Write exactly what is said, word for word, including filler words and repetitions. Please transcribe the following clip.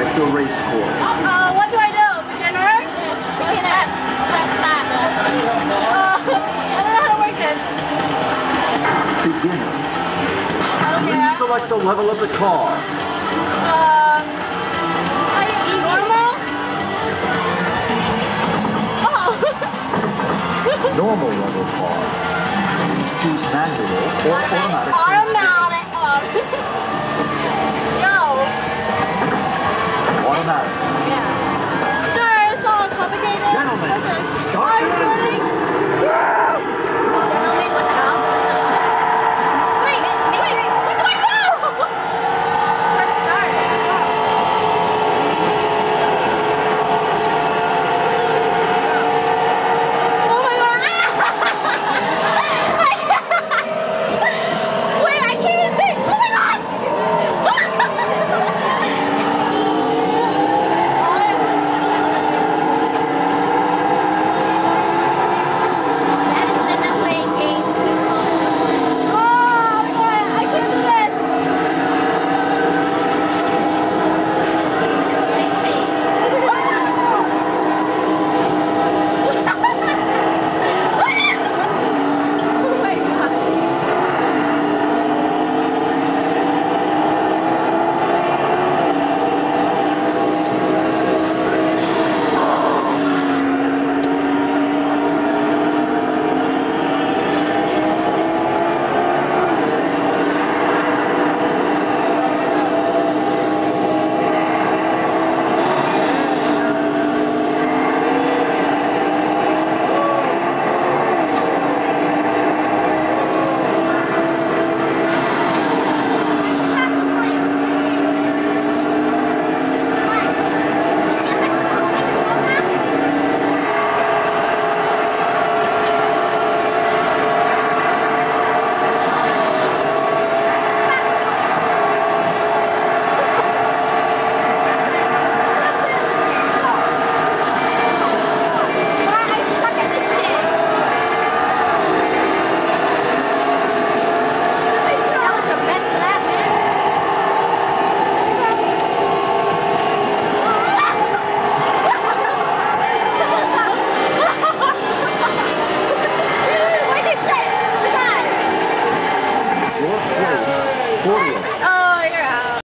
the race course. Uh, what do I do? Beginner? Beginner. Press that. Uh, I don't know how to work this. Beginner. Okay. Please select the level of the car. Um, normal? Oh. Normal level car. Please choose manual or automatic. Automatic.